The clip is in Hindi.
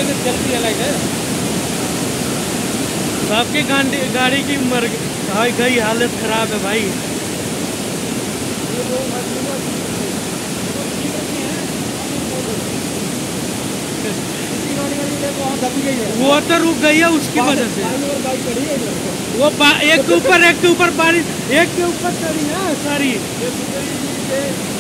में चलती है लाइट है। सबकी गाड़ी की मर गई, हालत खराब है भाई। वो तो रुक गई है उसकी वजह से। वो एक के ऊपर बारिश, एक के ऊपर चढ़ी है सारी।